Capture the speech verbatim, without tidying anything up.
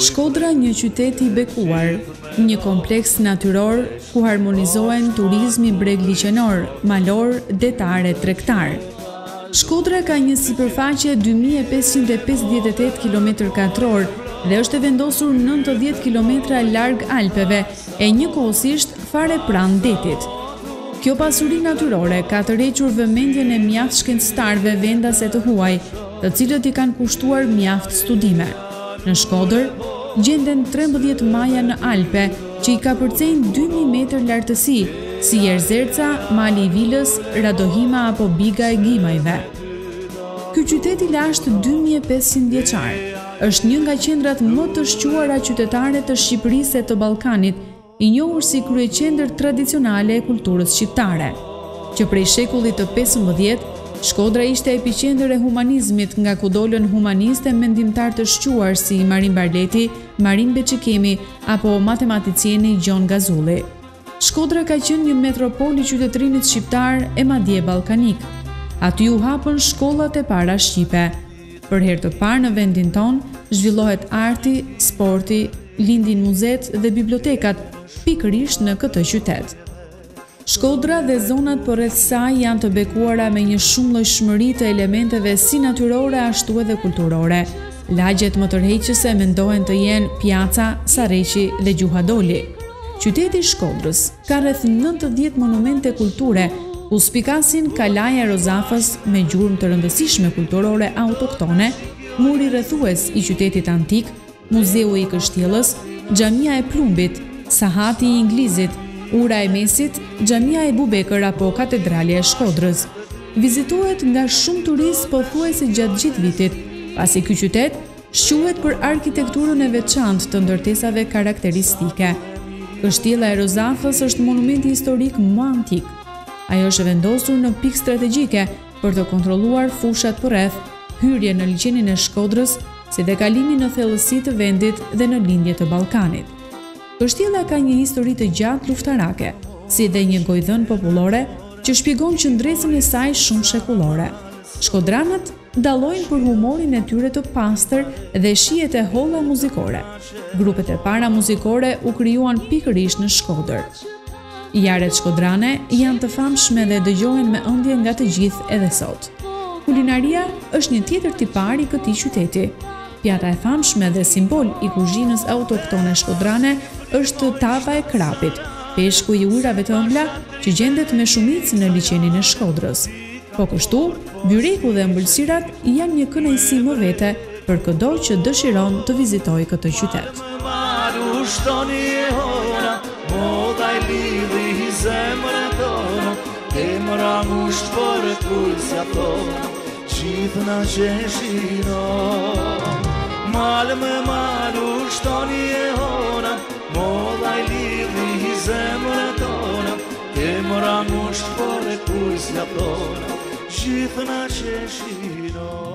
Shkodra, një qytet i bekuar, një kompleks natyror ku harmonizohen turizmi bregliqenor, malor, detar e tregtar. Shkodra ka një sipërfaqe dy mijë e pesëqind e pesëdhjetë e tetë kilometër katror dhe është e vendosur nëntëdhjetë kilometra larg Alpeve e njëkohësisht fare pranë detit. Kjo pasuri natyrore ka tërhequr vëmendjen e mjaft shkencëtarëve vendase të huaj, të cilët i kanë kushtuar mjaft studime. Në Shkodër gjenden trembëdhjetë maja në Alpe, që i ka përcejnë dy mijë metër lartësi, si Jerzerca, Mali i Vilës, Radohima apo Biga e Gimajve. Ky qytet i lashtë dy mijë e pesëqind vjeçar është një nga qendrat më të shquara qytetare të Shqipërisë e të Ballkanit, i njohur si kryeqendër tradicionale e kulturës shqiptare, që prej shekullit të pesëmbëdhjetë Shkodra ishte epiqendër e humanizmit, nga ku dolën humanistë e mendimtar të shquar si Marin Barleti, Marin Beçikemi apo matematicjeni Gjon Gazulli. Shkodra ka qenë një metropol i qytetërimit shqiptar e madje ballkanik. Aty u hapën shkollat e para shqipe. Për herë të parë në vendin ton zhvillohet arti, sporti, lindin muzet dhe bibliotekat, pikërisht në këtë qytet. Shkodra dhe zonat përreth saj janë të bekuara me një shumëllojshmëri të elementeve si natyrore ashtu edhe kulturore. Lagjet më tërheqëse mendohen të jenë Pjaca, Sarreqi dhe Gjuhadoli. Qyteti i Shkodrës ka rreth nëntëdhjetë monumente kulture, ku spikasin Kalaja e Rozafës me gjurmë të rëndësishme kulturore autoktone, muri rrethues i qytetit antik, Muzeu i Kështjellës, Xhamia e Plumbit, Sahati i Inglizit, Ura e Mesit, Xhamia e Bubekër apo Katedrali e Shkodrës. Vizitohet nga shumë turistë pothuajse gjatë gjithë vitit, pasi ky qytet shquhet për arkitekturën e veçantë të ndërtesave karakteristike. Kështjella e Rozafës është monumenti historik më antik. Ajo është vendosur në pikë strategjike për të kontrolluar fushat përreth, hyrje në liçenin e Shkodrës, si dhe kalimin në thellësi të vendit dhe në lindje të Ballkanit. Kështjella ka një histori të gjatë luftarake, si dhe një gojdhën popullore që shpjegon qëndresën e saj shumë shekullore. Shkodranët dallojnë për humorin e tyre të pastër dhe shijet e holla muzikore. Grupet e para muzikore u krijuan pikërisht në Shkodër. Jaret shkodrane janë të famshme dhe dëgjohen me ëndje nga të gjithë edhe sot. Kulinaria është një tjetër tipar i këtij qyteti. Pjata e famshme dhe simbol i kuzhinës autoktone shkodrane është tava e krapit, peshku i ujrave të ëmbla që gjendet me shumicë në liçenin e Shkodrës. Po kështu, byreku dhe ëmbëlsirat janë një kënaqësi më vete për çdo që dëshiron të vizitojë këtë qytet. Malë me malu shtoni e hona, moda i lidhi i zemër e tona, ke mëra ngusht për e kujsja tona, gjithë na qeshino.